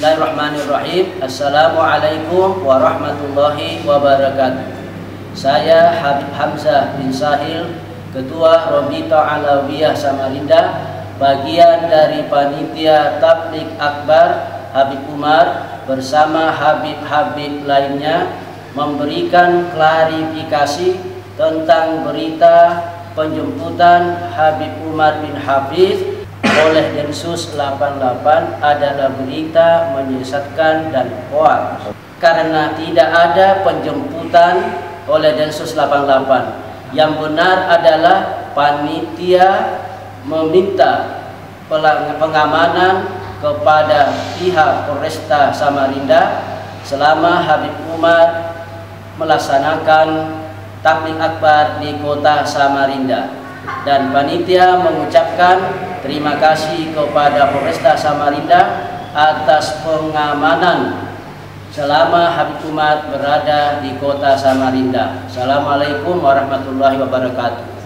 Bismillahirrahmanirrahim. Assalamualaikum warahmatullahi wabarakatuh. Saya Habib Hamzah bin Sahil, Ketua Robito Alawiyah Samarinda, bagian dari panitia Tabligh Akbar Habib Umar bersama Habib-Habib lainnya memberikan klarifikasi tentang berita penjemputan Habib Umar bin Hafiz oleh Densus 88 adalah berita menyesatkan dan hoaks, karena tidak ada penjemputan oleh Densus 88. Yang benar adalah panitia meminta pengamanan kepada pihak Polresta Samarinda selama Habib Umar melaksanakan Tabligh Akbar di kota Samarinda, dan panitia mengucapkan terima kasih kepada Polresta Samarinda atas pengamanan selama Habib Umar berada di kota Samarinda. Assalamualaikum warahmatullahi wabarakatuh.